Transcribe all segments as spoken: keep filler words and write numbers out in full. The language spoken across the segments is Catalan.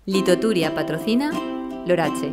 Litoturia patrocina Lorache.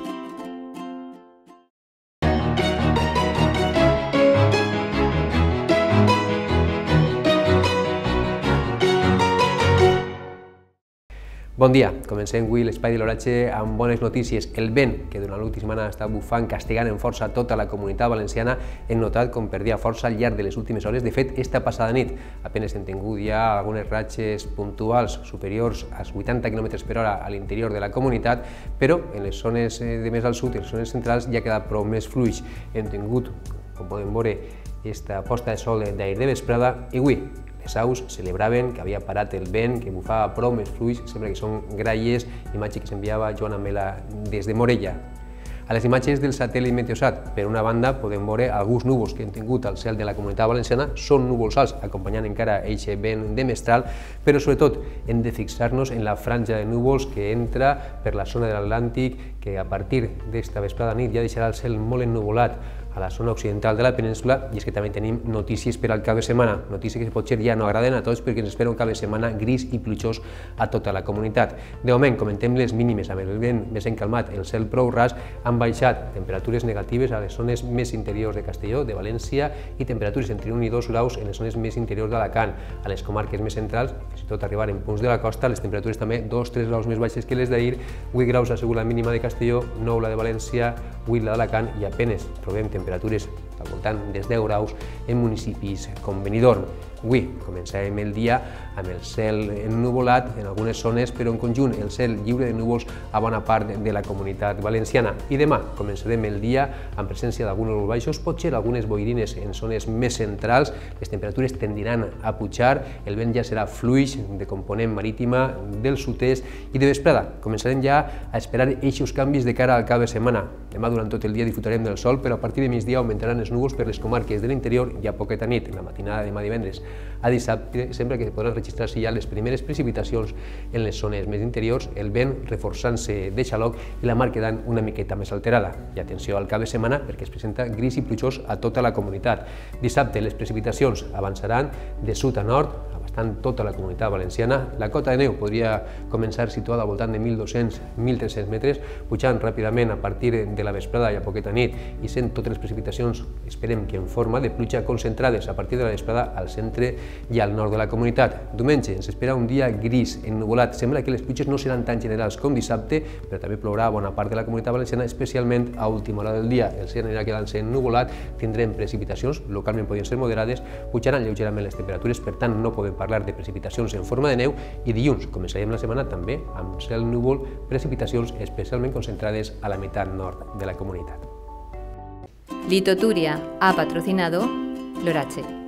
Bon dia, comencem avui l'espai de l'Oratge amb bones notícies. El vent, que durant l'última setmana està bufant, castigant en força tota la comunitat valenciana, hem notat com perdia força al llarg de les últimes hores. De fet, esta passada nit apenas hem tingut ja algunes ratxes puntuals superiors als vuitanta quilòmetres per hora a l'interior de la comunitat, però en les zones de més al sud i les zones centrals ja ha quedat prou més fluix. Hem tingut, com podem veure, aquesta posta de sol d'ahir de vesprada i avui les aus celebraven que havia parat el vent, que bufava prou més fluix, sembla que són gralles, imatge que s'enviava Joan Amela des de Morella. A les imatges del satèl·lit Meteosat, per una banda, podem veure alguns núvols que hem tingut al cel de la comunitat valenciana, són núvols alts, acompanyant encara aquest vent de mestral, però sobretot hem de fixar-nos en la franja de núvols que entra per la zona de l'Atlàntic, que a partir d'esta vesprada nit ja deixarà el cel molt ennuvolat a la zona occidental de la península, i és que també tenim notícies per al cap de setmana, notícies que potser ja no agraden a tots perquè ens espera un cap de setmana gris i plujós a tota la comunitat. De moment, comentem les mínimes, amb el vent més encalmat, el cel prou ras, han baixat temperatures negatives a les zones més interiors de Castelló, de València, i temperatures entre un i dos graus en les zones més interiors d'Alacant. A les comarques més centrals, fins i tot arribar en punts de la costa, les temperatures també dos a tres graus més baixes que les d'ahir, vuit graus ha sigut la mínima de Castelló, nou la de València, vuit la d'Alacant, i apenes trobem temperatures al voltant dels deu graus en municipis com Benidorm. Avui començarem el dia amb el cel ennuvolat en algunes zones, però en conjunt el cel lliure de núvols a bona part de la comunitat valenciana. I demà començarem el dia amb presència d'alguns núvols baixos, potser algunes boirines en zones més centrals, les temperatures tendiran a pujar, el vent ja serà fluix de component marítima del sud-est, i de vesprada començarem ja a esperar eixos canvis de cara al cap de setmana. Demà durant tot el dia disfrutarem del sol, però a partir de migdia augmentaran els núvols per les comarques de l'interior i a poqueta nit, la matinada de demà divendres a dissabte, sembla que podran registrar-se ja les primeres precipitacions en les zones més interiors, el vent reforçant-se de xaloc i la mar quedant una miqueta més alterada. I atenció al cap de setmana perquè es presenta gris i plujós a tota la comunitat. Dissabte les precipitacions avançaran de sud a nord, en tota la comunitat valenciana. La cota de neu podria començar situada al voltant de mil dos-cents a mil tres-cents metres, pujant ràpidament a partir de la vesprada i a poqueta nit, i sent totes les precipitacions, esperem que en forma de pluja, concentrades a partir de la vesprada al centre i al nord de la comunitat. Diumenge ens espera un dia gris, ennuvolat. Sembla que les pluges no seran tan generals com dissabte, però també plourà a bona part de la comunitat valenciana, especialment a última hora del dia. El cel anirà quedant-se ennuvolat, tindrem precipitacions, localment podrien ser moderades, pujaran lleugerament les temperatures, per tant no podem parlar de precipitacions en forma de neu, i dilluns començarem la setmana també amb cel núvol, precipitacions especialment concentrades a la meitat nord de la comunitat. Litoturia ha patrocinado Lorache.